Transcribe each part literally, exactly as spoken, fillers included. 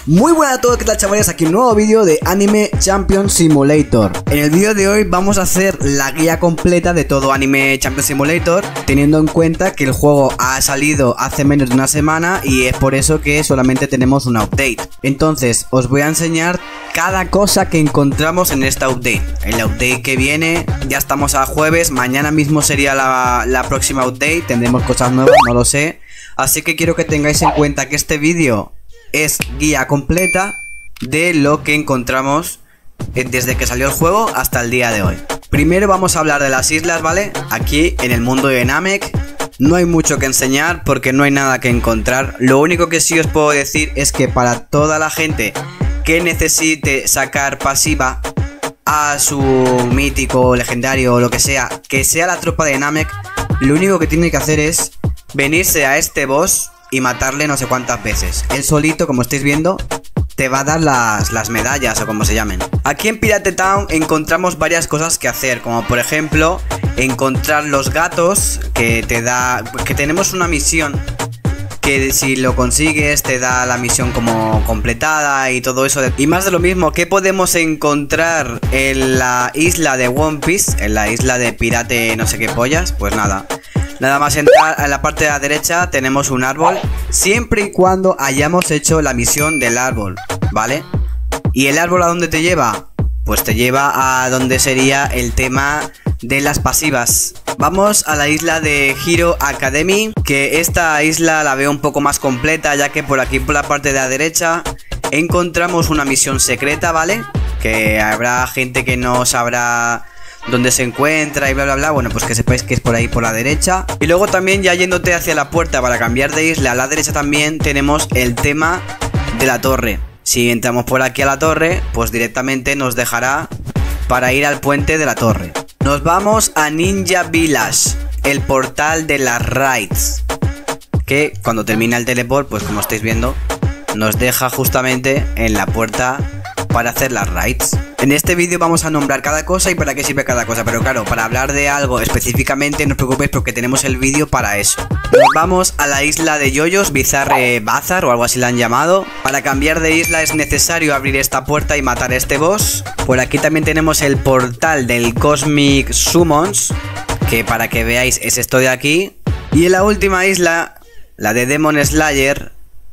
Muy buenas a todos, ¿qué tal chavales? Aquí un nuevo vídeo de Anime Champion Simulator. En el vídeo de hoy vamos a hacer la guía completa de todo Anime Champion Simulator, teniendo en cuenta que el juego ha salido hace menos de una semana y es por eso que solamente tenemos una update. Entonces os voy a enseñar cada cosa que encontramos en esta update. En la update que viene, ya estamos a jueves, mañana mismo sería la, la próxima update, tendremos cosas nuevas, no lo sé. Así que quiero que tengáis en cuenta que este vídeo es guía completa de lo que encontramos desde que salió el juego hasta el día de hoy. Primero vamos a hablar de las islas, ¿vale? Aquí en el mundo de Namek no hay mucho que enseñar porque no hay nada que encontrar. Lo único que sí os puedo decir es que para toda la gente que necesite sacar pasiva a su mítico, legendario o lo que sea, que sea la tropa de Namek, lo único que tiene que hacer es venirse a este boss y matarle no sé cuántas veces. Él solito, como estáis viendo, te va a dar las, las medallas o como se llamen. Aquí en Pirate Town encontramos varias cosas que hacer, como por ejemplo encontrar los gatos, que te da, que tenemos una misión que si lo consigues te da la misión como completada y todo eso. Y más de lo mismo que podemos encontrar en la isla de One Piece, en la isla de pirate no sé qué pollas. Pues nada, nada más entrar a la parte de la derecha tenemos un árbol, siempre y cuando hayamos hecho la misión del árbol, ¿vale? ¿Y el árbol a dónde te lleva? Pues te lleva a donde sería el tema de las pasivas. Vamos a la isla de Hero Academy, que esta isla la veo un poco más completa, ya que por aquí por la parte de la derecha encontramos una misión secreta, ¿vale? Que habrá gente que no sabrá dónde se encuentra y bla bla bla. Bueno, pues que sepáis que es por ahí por la derecha. Y luego también, ya yéndote hacia la puerta para cambiar de isla, a la derecha también tenemos el tema de la torre. Si entramos por aquí a la torre, pues directamente nos dejará para ir al puente de la torre. Nos vamos a Ninja Village, el portal de las raids, que cuando termina el teleport, pues como estáis viendo, nos deja justamente en la puerta para hacer las raids. En este vídeo vamos a nombrar cada cosa y para qué sirve cada cosa, pero claro, para hablar de algo específicamente no os preocupéis porque tenemos el vídeo para eso. Nos vamos a la isla de Yoyos, Bizarre Bazar o algo así la han llamado. Para cambiar de isla es necesario abrir esta puerta y matar a este boss. Por aquí también tenemos el portal del Cosmic Summons, que para que veáis es esto de aquí. Y en la última isla, la de Demon Slayer,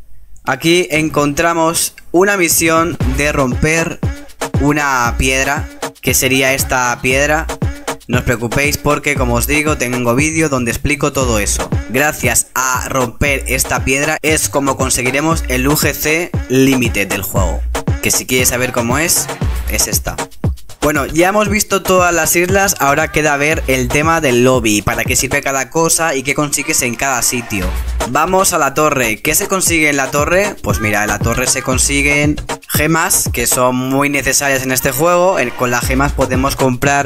aquí encontramos una misión de romper una piedra, que sería esta piedra. No os preocupéis porque, como os digo, tengo vídeo donde explico todo eso. Gracias a romper esta piedra es como conseguiremos el U G C Limited del juego, que si quieres saber cómo es, es esta. Bueno, ya hemos visto todas las islas, ahora queda ver el tema del lobby, para qué sirve cada cosa y qué consigues en cada sitio. Vamos a la torre. ¿Qué se consigue en la torre? Pues mira, en la torre se consiguen gemas, que son muy necesarias en este juego. Con las gemas podemos comprar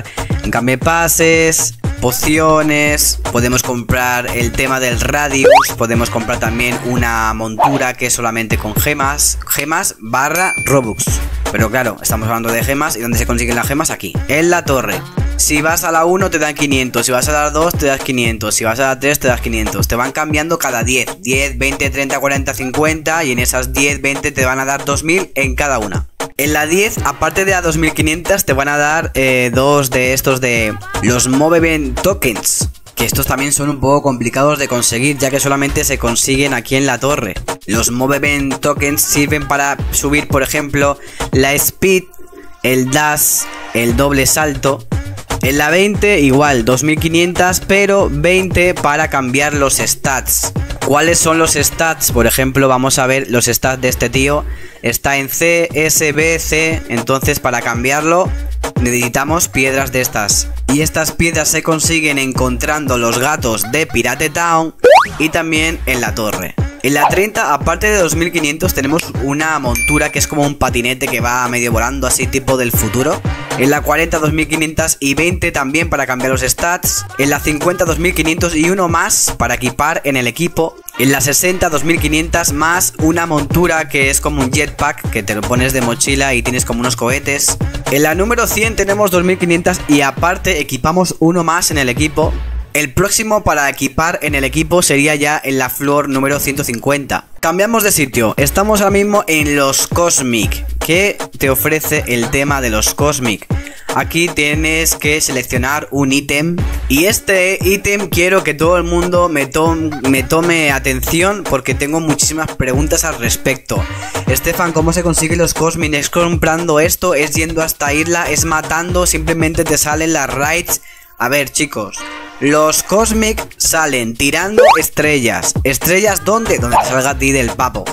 gamepases, pociones, podemos comprar el tema del radius, podemos comprar también una montura que es solamente con gemas, gemas barra Robux. Pero claro, estamos hablando de gemas. ¿Y dónde se consiguen las gemas? Aquí, en la torre. Si vas a la uno te dan quinientos, si vas a la dos te das quinientos, si vas a la tres te das quinientos. Te van cambiando cada diez, diez, veinte, treinta, cuarenta, cincuenta. Y en esas diez, veinte te van a dar dos mil en cada una. En la diez, aparte de a dos mil quinientos, te van a dar eh, dos de estos de los Movement Tokens, que estos también son un poco complicados de conseguir, ya que solamente se consiguen aquí en la torre. Los Movement Tokens sirven para subir, por ejemplo, la Speed, el Dash, el doble salto. En la veinte igual, dos mil quinientos, pero veinte para cambiar los stats. ¿Cuáles son los stats? Por ejemplo, vamos a ver los stats de este tío. Está en C, S, B, C. Entonces para cambiarlo necesitamos piedras de estas. Y estas piedras se consiguen encontrando los gatos de Pirate Town y también en la torre. En la treinta, aparte de dos mil quinientos, tenemos una montura que es como un patinete que va medio volando, así tipo del futuro. En la cuarenta, dos mil quinientos y veinte también para cambiar los stats. En la cincuenta, dos mil quinientos y uno más para equipar en el equipo. En la sesenta, dos mil quinientos más una montura que es como un jetpack, que te lo pones de mochila y tienes como unos cohetes. En la número cien tenemos dos mil quinientos y aparte equipamos uno más en el equipo. El próximo para equipar en el equipo sería ya en la flor número ciento cincuenta. Cambiamos de sitio, estamos ahora mismo en los Cosmic. ¿Qué te ofrece el tema de los Cosmic? Aquí tienes que seleccionar un ítem y este ítem quiero que todo el mundo me, to me tome atención porque tengo muchísimas preguntas al respecto. Estefan, ¿cómo se consigue los Cosmic? ¿Es comprando esto? ¿Es yendo a esta isla? ¿Es matando? ¿Simplemente te salen las raids? A ver, chicos, los Cosmic salen tirando estrellas. ¿Estrellas dónde? Donde te salga a ti del papo.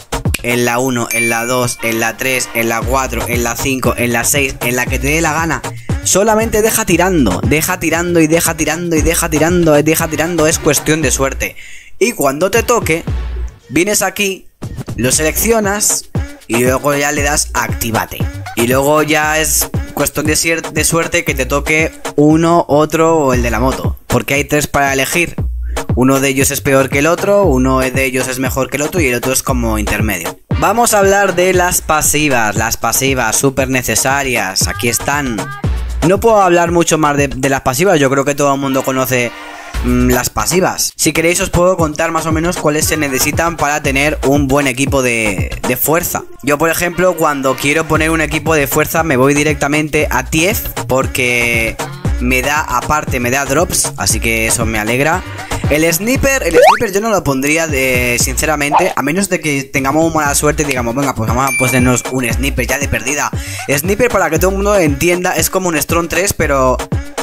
En la uno, en la dos, en la tres, en la cuatro, en la cinco, en la seis, en la que te dé la gana. Solamente deja tirando, deja tirando y deja tirando y deja tirando, deja tirando, es cuestión de suerte. Y cuando te toque, vienes aquí, lo seleccionas y luego ya le das a activate. Y luego ya es cuestión de, de suerte que te toque uno, otro o el de la moto. Porque hay tres para elegir. Uno de ellos es peor que el otro, uno de ellos es mejor que el otro y el otro es como intermedio. Vamos a hablar de las pasivas, las pasivas súper necesarias, aquí están. No puedo hablar mucho más de, de las pasivas, yo creo que todo el mundo conoce mmm, las pasivas. Si queréis os puedo contar más o menos cuáles se necesitan para tener un buen equipo de, de fuerza. Yo por ejemplo cuando quiero poner un equipo de fuerza me voy directamente a Tief porque me da aparte, me da drops, así que eso me alegra. El sniper, el sniper yo no lo pondría de, sinceramente, a menos de que tengamos mala suerte y digamos, venga, pues vamos a ponernos un sniper ya de perdida. Sniper, para que todo el mundo entienda, es como un Strong tres, pero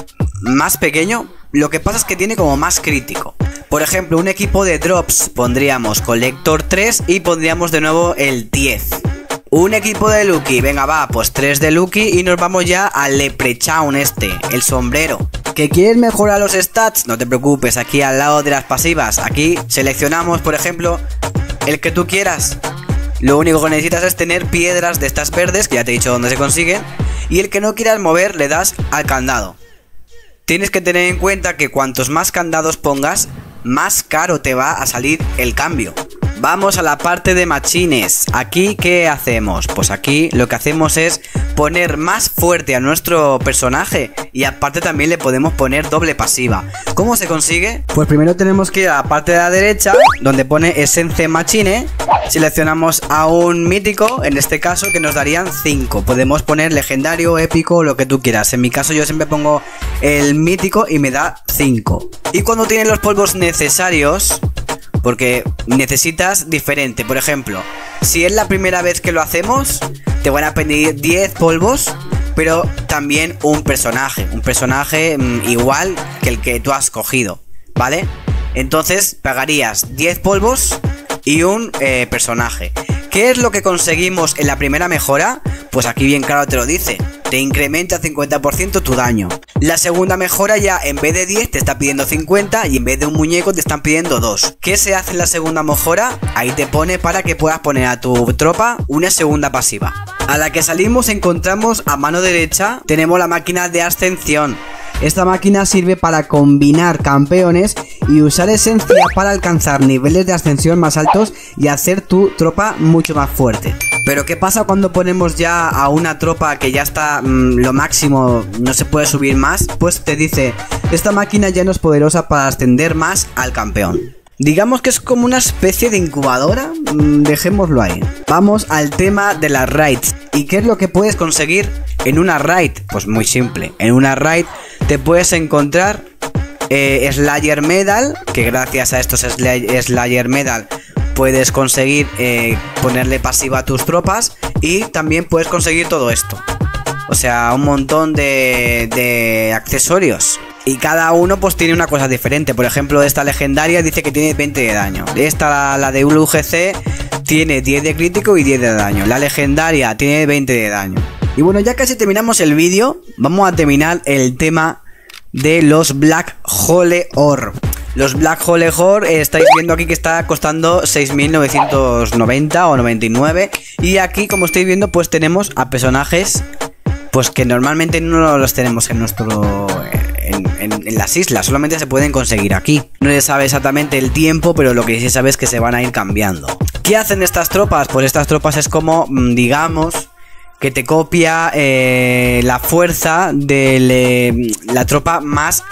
más pequeño. Lo que pasa es que tiene como más crítico. Por ejemplo, un equipo de drops pondríamos Collector tres y pondríamos de nuevo el diez. Un equipo de Lucky, venga va, pues tres de Lucky y nos vamos ya al Leprechaun este, el sombrero. ¿Que quieres mejorar los stats? No te preocupes, aquí al lado de las pasivas, aquí seleccionamos por ejemplo el que tú quieras. Lo único que necesitas es tener piedras de estas verdes, que ya te he dicho dónde se consiguen. Y el que no quieras mover le das al candado. Tienes que tener en cuenta que cuantos más candados pongas, más caro te va a salir el cambio. Vamos a la parte de machines. Aquí, ¿qué hacemos? Pues aquí lo que hacemos es poner más fuerte a nuestro personaje y aparte también le podemos poner doble pasiva. ¿Cómo se consigue? Pues primero tenemos que ir a la parte de la derecha donde pone Essence Machine. Seleccionamos a un mítico, en este caso, que nos darían cinco. Podemos poner legendario, épico, lo que tú quieras. En mi caso yo siempre pongo el mítico y me da cinco. Y cuando tienen los polvos necesarios, porque necesitas diferente. Por ejemplo, si es la primera vez que lo hacemos, te van a pedir diez polvos, pero también un personaje. Un personaje mmm, igual que el que tú has cogido, ¿vale? Entonces pagarías diez polvos y un eh, personaje. ¿Qué es lo que conseguimos en la primera mejora? Pues aquí bien claro te lo dice. Te incrementa cincuenta por ciento tu daño. La segunda mejora ya en vez de diez te está pidiendo cincuenta y en vez de un muñeco te están pidiendo dos. ¿Qué se hace en la segunda mejora? Ahí te pone para que puedas poner a tu tropa una segunda pasiva. A la que salimos encontramos a mano derecha tenemos la máquina de ascensión. Esta máquina sirve para combinar campeones y usar esencia para alcanzar niveles de ascensión más altos y hacer tu tropa mucho más fuerte. Pero ¿qué pasa cuando ponemos ya a una tropa que ya está mmm, lo máximo, no se puede subir más? Pues te dice, esta máquina ya no es poderosa para ascender más al campeón. Digamos que es como una especie de incubadora, mmm, dejémoslo ahí. Vamos al tema de las raids. ¿Y qué es lo que puedes conseguir en una raid? Pues muy simple, en una raid te puedes encontrar eh, Slayer Medal, que gracias a estos Slayer Medal puedes conseguir eh, ponerle pasiva a tus tropas y también puedes conseguir todo esto. O sea, un montón de, de accesorios. Y cada uno pues tiene una cosa diferente. Por ejemplo, esta legendaria dice que tiene veinte de daño. Esta, la, la de U G C, tiene diez de crítico y diez de daño. La legendaria tiene veinte de daño. Y bueno, ya casi terminamos el vídeo. Vamos a terminar el tema de los Black Hole Ore. Los Black Hole Ore, eh, estáis viendo aquí que está costando seis mil novecientos noventa o noventa y nueve. Y aquí, como estáis viendo, pues tenemos a personajes pues que normalmente no los tenemos en nuestro... En, en, en las islas, solamente se pueden conseguir aquí. No se sabe exactamente el tiempo, pero lo que sí se sabe es que se van a ir cambiando. ¿Qué hacen estas tropas? Pues estas tropas es como, digamos, que te copia eh, la fuerza de le, la tropa más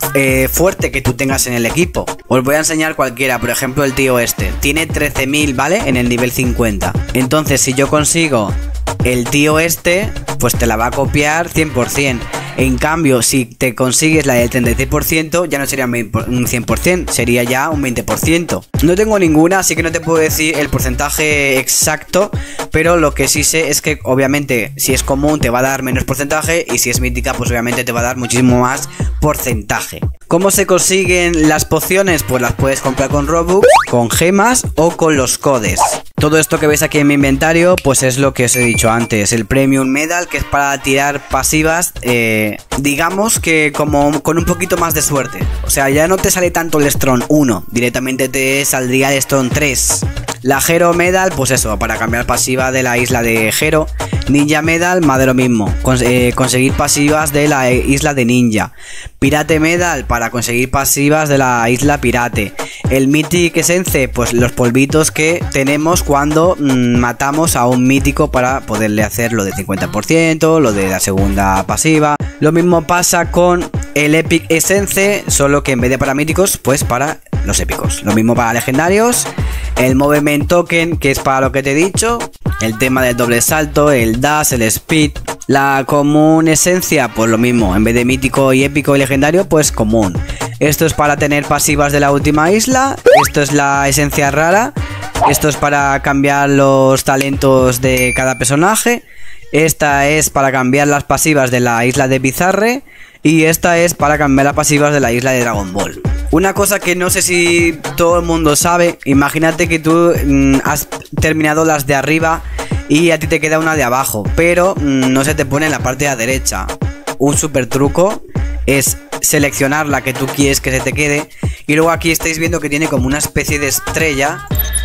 eh, fuerte que tú tengas en el equipo. Os voy a enseñar cualquiera, por ejemplo el tío este. Tiene trece mil, ¿vale? En el nivel cincuenta. Entonces si yo consigo el tío este, pues te la va a copiar cien por cien. En cambio, si te consigues la del treinta y seis por ciento, ya no sería un cien por cien, sería ya un veinte por ciento. No tengo ninguna, así que no te puedo decir el porcentaje exacto, pero lo que sí sé es que obviamente si es común te va a dar menos porcentaje y si es mítica pues obviamente te va a dar muchísimo más porcentaje. ¿Cómo se consiguen las pociones? Pues las puedes comprar con Robux, con gemas o con los codes. Todo esto que veis aquí en mi inventario pues es lo que os he dicho antes, el Premium Medal, que es para tirar pasivas, eh, digamos que como con un poquito más de suerte. O sea, ya no te sale tanto el Strong uno, directamente te saldría el Strong tres. La Hero Medal, pues eso, para cambiar pasiva de la isla de Hero. Ninja Medal, más de lo mismo, Cons eh, conseguir pasivas de la isla de Ninja. Pirate Medal, para conseguir pasivas de la isla Pirate. El Mythic Essence, pues los polvitos que tenemos cuando mmm, matamos a un mítico para poderle hacer lo de cincuenta por ciento, lo de la segunda pasiva. Lo mismo pasa con el Epic Essence, solo que en vez de para míticos, pues para los épicos. Lo mismo para legendarios. El Movement Token, que es para lo que te he dicho. El tema del doble salto, el dash, el speed. La común esencia, pues lo mismo. En vez de mítico y épico y legendario, pues común. Esto es para tener pasivas de la última isla. Esto es la esencia rara. Esto es para cambiar los talentos de cada personaje. Esta es para cambiar las pasivas de la isla de Bizarre. Y esta es para cambiar las pasivas de la isla de Dragon Ball. Una cosa que no sé si todo el mundo sabe, imagínate que tú mmm, has terminado las de arriba y a ti te queda una de abajo, pero mmm, no se te pone en la parte de la derecha. Un super truco es seleccionar la que tú quieres que se te quede y luego aquí estáis viendo que tiene como una especie de estrella.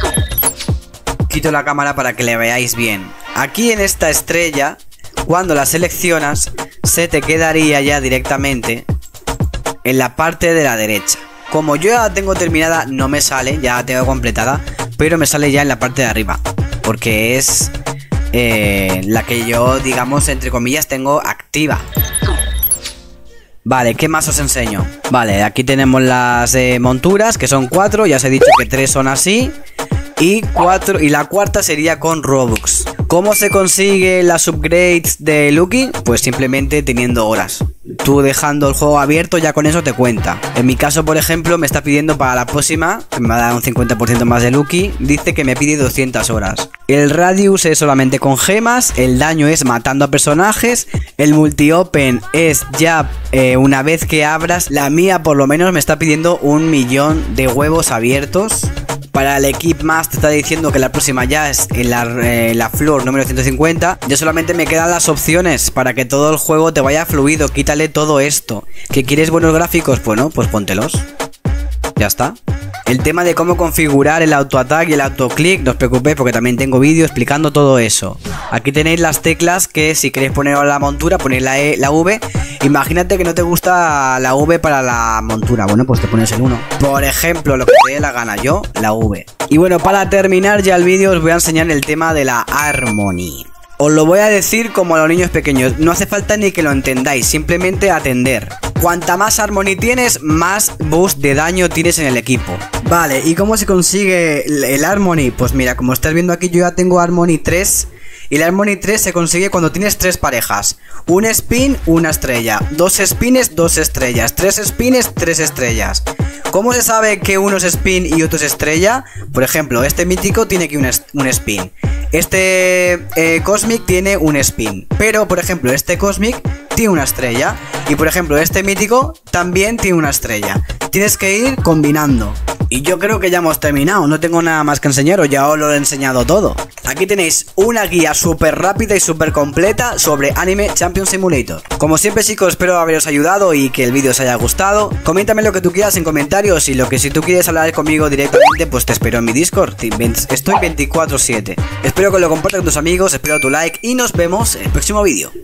Quito la cámara para que le veáis bien. Aquí en esta estrella, cuando la seleccionas, se te quedaría ya directamente en la parte de la derecha. Como yo ya la tengo terminada, no me sale, ya la tengo completada, pero me sale ya en la parte de arriba, porque es eh, la que yo, digamos, entre comillas, tengo activa. Vale, ¿qué más os enseño? Vale, aquí tenemos las eh, monturas, que son cuatro, ya os he dicho que tres son así. Y, cuatro, y la cuarta sería con Robux. ¿Cómo se consigue las upgrades de Lucky? Pues simplemente teniendo horas. Tú dejando el juego abierto ya con eso te cuenta. En mi caso, por ejemplo, me está pidiendo para la próxima, que me va a dar un cincuenta por ciento más de Lucky, dice que me pide doscientas horas. El Radius es solamente con gemas, el daño es matando a personajes, el multi-open es ya eh, una vez que abras. La mía por lo menos me está pidiendo un millón de huevos abiertos. Para el Equip Más te está diciendo que la próxima ya es en la, eh, la flor número ciento cincuenta. Yo solamente me quedan las opciones para que todo el juego te vaya fluido. Quítale todo esto. ¿Que quieres buenos gráficos? Bueno, pues póntelos. Ya está. El tema de cómo configurar el autoataque y el autoclick, no os preocupéis porque también tengo vídeo explicando todo eso. Aquí tenéis las teclas que si queréis poner la montura, ponéis la, e, la V. Imagínate que no te gusta la V para la montura, bueno pues te pones el uno. Por ejemplo, lo que te dé la gana, yo la V. Y bueno, para terminar ya el vídeo os voy a enseñar el tema de la Harmony. Os lo voy a decir como a los niños pequeños, no hace falta ni que lo entendáis, simplemente atender. Cuanta más Harmony tienes, más boost de daño tienes en el equipo. Vale, ¿y cómo se consigue el Harmony? Pues mira, como estás viendo aquí yo ya tengo Harmony tres. Y la Harmony tres se consigue cuando tienes tres parejas. Un spin, una estrella. Dos spins, dos estrellas. Tres spins, tres estrellas. ¿Cómo se sabe que uno es spin y otro es estrella? Por ejemplo, este mítico tiene aquí un, un spin. Este eh, Cosmic tiene un spin. Pero, por ejemplo, este Cosmic tiene una estrella. Y, por ejemplo, este mítico también tiene una estrella. Tienes que ir combinando. Y yo creo que ya hemos terminado, no tengo nada más que enseñaros, ya os lo he enseñado todo. Aquí tenéis una guía súper rápida y súper completa sobre Anime Champion Simulator. Como siempre chicos, espero haberos ayudado y que el vídeo os haya gustado. Coméntame lo que tú quieras en comentarios y lo que si tú quieres hablar conmigo directamente, pues te espero en mi Discord. Estoy veinticuatro siete. Espero que lo compartas con tus amigos, espero tu like y nos vemos en el próximo vídeo.